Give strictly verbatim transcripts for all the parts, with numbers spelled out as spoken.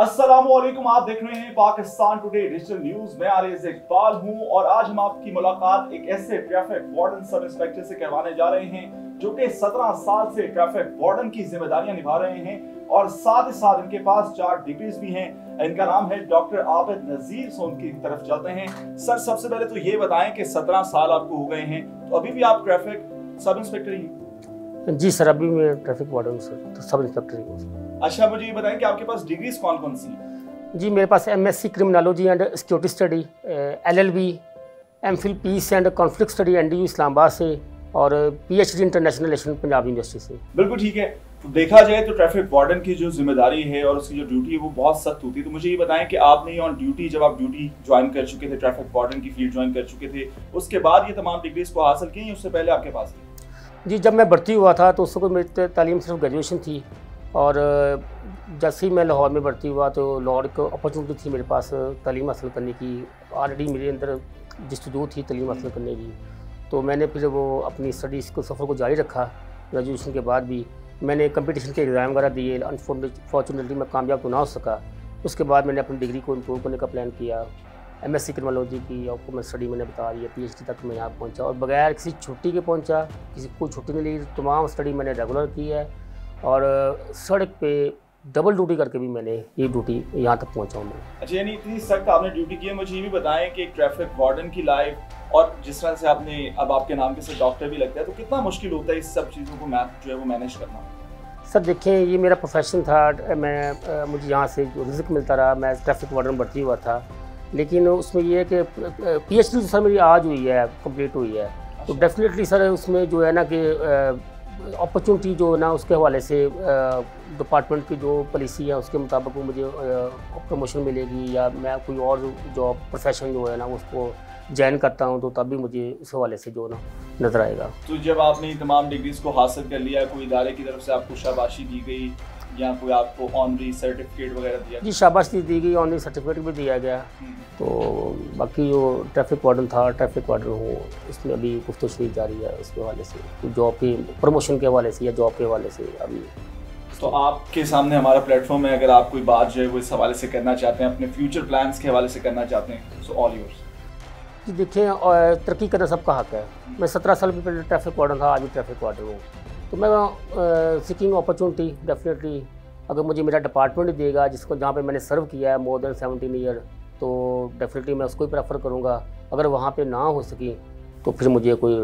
अस्सलामुअलैकुम, आप देख रहे हैं पाकिस्तान टुडे डिजिटल न्यूज। मैं आरिज़ इकबाल हूं और आज हम आपकी मुलाकात एक ऐसे ट्रैफिक वार्डन सब इंस्पेक्टर से करवाने जा रहे हैं जो कि सत्रह साल से ट्रैफिक वार्डन की जिम्मेदारियां निभा रहे हैं और साथ ही साथ इनके पास चार डिग्रीज भी हैं। इनका नाम है डॉक्टर आबिद नजीर। सो उनकी तरफ चलते हैं। सर, सबसे पहले तो ये बताएं कि सत्रह साल आपको हो गए हैं, तो अभी भी आप ट्रैफिक सब इंस्पेक्टर ही हैं? जी सर, अभी मैं traffic warden sir sub inspector ही हूँ। अच्छा, मुझे ये बताएं कि आपके पास डिग्रीज कौन कौन सी हैं? जी, मेरे पास MSc criminology and security study, LLB, MPhil peace and conflict study NDU Islamabad से और PhD international relation Punjab university से। बिल्कुल ठीक है। तो देखा जाए तो ट्रैफिक वार्डन की जो जिम्मेदारी है और उसकी जो ड्यूटी है वो बहुत सख्त होती है। तो मुझे ये बताएं कि आपने ऑन ड्यूटी, जब आप ड्यूटी ज्वाइन कर चुके थे, ट्रैफिक वार्डन की फील्ड ज्वाइन कर चुके थे, उसके बाद ये तमाम डिग्रीज को हासिल की या उससे पहले आपके पास थी? जी, जब मैं भर्ती हुआ था तो उस वक्त मेरी तालीम सिर्फ ग्रेजुएशन थी और जैसे ही मैं लाहौर में भर्ती हुआ तो लाहौर को अपॉर्चुनिटी थी मेरे पास तालीम हासिल करने की। ऑलरेडी मेरे अंदर जस्तजू थी तालीम हासिल करने की, तो मैंने फिर वो अपनी स्टडीज़ को सफ़र को जारी रखा। ग्रेजुएशन के बाद भी मैंने कंपटीशन के एग्ज़ाम वगैरह दिए। अनफॉर्चुनेटली मैं कामयाब तो ना हो सका। उसके बाद मैंने अपनी डिग्री को इम्प्रूव करने का प्लान किया। एमएससी क्रिमिनोलॉजी की आपको मैं स्टडी मैंने बता दी है, पीएचडी तक मैं यहाँ पहुँचा और बगैर किसी छुट्टी के पहुँचा। किसी को छुट्टी नहीं ली, तमाम स्टडी मैंने रेगुलर की है और सड़क पे डबल ड्यूटी करके भी मैंने ये ड्यूटी यहाँ तक पहुँचा हूँ मैं। अच्छा, यानी इतनी सख्त आपने ड्यूटी की है। मुझे ये भी बताएं कि एक ट्रैफिक वार्डन की लाइफ और जिस तरह से आपने अब आपके नाम के साथ डॉक्टर भी लगता है, तो कितना मुश्किल होता है इस सब चीज़ों को मैथ जो है वो मैनेज करना? सर देखें, ये मेरा प्रोफेशन था। मैं मुझे यहाँ से जो रिज़्क मिलता रहा, मैं ट्रैफिक वार्डन भर्ती हुआ था, लेकिन उसमें ये है कि पीएचडी तो सर मेरी आज हुई है, कंप्लीट हुई है। तो डेफिनेटली सर उसमें जो है ना कि अपॉर्चुनिटी जो है ना उसके हवाले से डिपार्टमेंट की जो पॉलिसी है उसके मुताबिक वो मुझे प्रमोशन मिलेगी या मैं कोई और जॉब प्रोफेशन जो है ना उसको ज्वाइन करता हूँ तो तब भी मुझे उस हवाले से जो ना नज़र आएगा। तो जब आपने तमाम डिग्रीज को हासिल कर लिया, कोई इदारे की तरफ से आपको शाबाशी दी गई या कोई आपको ऑनरी सर्टिफिकेट वगैरह दिया? जी, शाबाशी दी गई, ऑनरी सर्टिफिकेट भी दिया गया। तो बाकी जो ट्रैफिक वार्डन था, ट्रैफिक वार्डन हो, इसमें अभी गुफ्तगू जारी है उसके हवाले से, जॉब के प्रमोशन के हवाले से या जॉब के हवाले से अभी। तो आपके सामने हमारा प्लेटफॉर्म है, अगर आप कोई बात जो है वो इस हवाले से करना चाहते हैं, अपने फ्यूचर प्लान्स के हवाले से करना चाहते हैं, सो ऑल योर्स। जी देखिए, तरक्की करना सबका हक है। मैं सत्रह साल पहले ट्रैफिक वार्डन था, आज भी ट्रैफिक वार्डन हूँ। तो मैं सीकिंग अपॉर्चुनिटी डेफिनेटली अगर मुझे मेरा डिपार्टमेंट देगा जिसको जहाँ पे मैंने सर्व किया है मोर देन सेवनटीन ईयर, तो डेफिनेटली मैं उसको ही प्रेफर करूँगा। अगर वहाँ पे ना हो सकी तो फिर मुझे कोई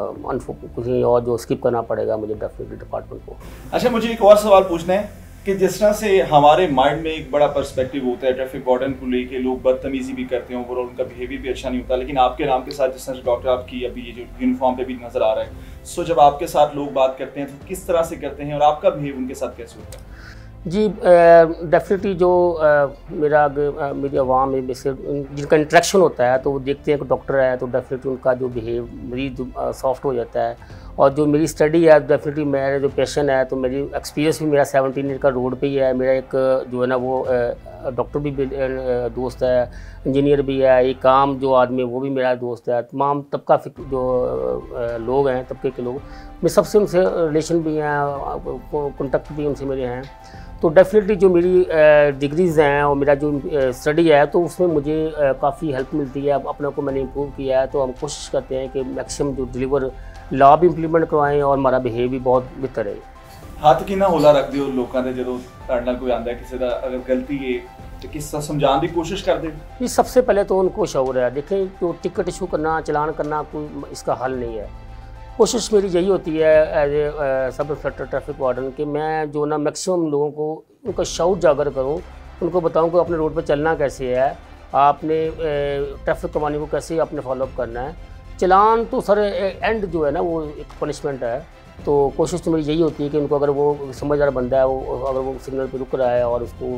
कहीं और जो स्किप करना पड़ेगा मुझे डेफिनेटली डिपार्टमेंट को। अच्छा, मुझे एक और सवाल पूछना है कि जिस तरह से हमारे माइंड में एक बड़ा पर्सपेक्टिव होता है ट्रैफिक वार्डन को लेके, लोग बदतमीजी भी करते हैं ओवरऑल, उनका बिहेवियर भी अच्छा नहीं होता, लेकिन आपके नाम के साथ जिस तरह से डॉक्टर आपकी अभी ये जो यूनिफॉर्म पे भी नजर आ रहा है, सो जब आपके साथ लोग बात करते हैं तो किस तरह से करते हैं और आपका बिहेव उनके साथ कैसे होता है? जी डेफिनेटली जो आ, मेरा आ, मेरी आवाम में बेसिक जिनका इंट्रैक्शन होता है तो वो देखते हैं कि डॉक्टर है तो डेफिनेटली उनका जो बिहेव मरीज सॉफ्ट हो जाता है। और जो मेरी स्टडी है डेफिनेटली मेरा जो पैशन है तो मेरी एक्सपीरियंस भी मेरा सेवनटीन ईयर का रोड पे ही है। मेरा एक जो है ना वो डॉक्टर भी दोस्त है, इंजीनियर भी है, एक काम जो आदमी है वो भी मेरा दोस्त है। तमाम तबका जो लोग हैं, तबके के लोग, मैं सबसे उनसे रिलेशन भी हैं, कॉन्टेक्ट भी उनसे मेरे हैं। तो डेफिनेटली जो मेरी डिग्रीज़ हैं और मेरा जो स्टडी है तो उसमें मुझे काफ़ी हेल्प मिलती है। अपने को मैंने इम्प्रूव किया है, तो हम कोशिश करते हैं कि मैक्सिमम जो डिलीवर लॉ भी इंप्लीमेंट करवाएं और हमारा बिहेव भी बहुत बेहतर है। हत्थ कि ना होला रख दिओ लोगों ने जो ताड़ना कोई आंदा किसी का अगर गलती है तो किस तरह समझाने की कोशिश कर दे? जी, सबसे पहले तो उनको शौर है। देखें, जो टिकट इशू करना, चलान करना कोई इसका हल नहीं है। कोशिश मेरी यही होती है as a sub inspector traffic warden कि मैं जो ना मैक्सिमम लोगों को उनका शौर जागर करूं, उनको बताऊं कि अपने रोड पर चलना कैसे है, आपने ट्रैफिक कवानीन को कैसे आपने फॉलोअप करना है। चलान तो सर एंड जो है ना वो एक पनिशमेंट है। तो कोशिश तो मेरी यही होती है कि उनको अगर वो समझदार बंदा है, वो अगर वो सिग्नल पे रुक रहा है और उसको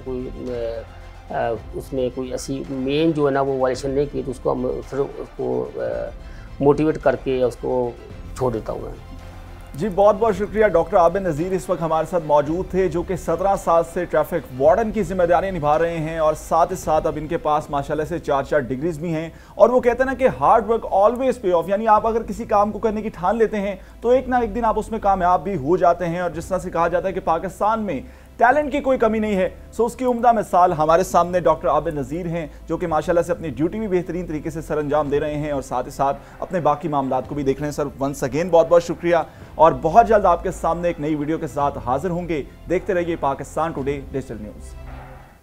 कोई उसने कोई ऐसी मेन जो है ना वो वायलेशन नहीं की तो उसको हम फिर उसको मोटिवेट करके उसको छोड़ देता हूँ मैं। जी, बहुत बहुत शुक्रिया। डॉक्टर आबिद नज़ीर इस वक्त हमारे साथ मौजूद थे, जो कि सत्रह साल से ट्रैफिक वार्डन की जिम्मेदारियां निभा रहे हैं और साथ ही साथ अब इनके पास माशाल्लाह से चार चार डिग्रीज भी हैं। और वो कहते हैं ना कि hard work always pay off, यानी आप अगर किसी काम को करने की ठान लेते हैं तो एक ना एक दिन आप उसमें कामयाब भी हो जाते हैं। और जिस तरह से कहा जाता है कि पाकिस्तान में टैलेंट की कोई कमी नहीं है। सो उसकी उम्दा मिसाल हमारे सामने डॉक्टर आबिद नज़ीर हैं, जो कि माशाल्लाह से अपनी ड्यूटी भी बेहतरीन तरीके से सर अंजाम दे रहे हैं और साथ ही साथ अपने बाकी मामलात को भी देख रहे हैं। सर वंस अगेन बहुत बहुत शुक्रिया और बहुत जल्द आपके सामने एक नई वीडियो के साथ हाजिर होंगे। देखते रहिए पाकिस्तान टुडे डिजिटल न्यूज़।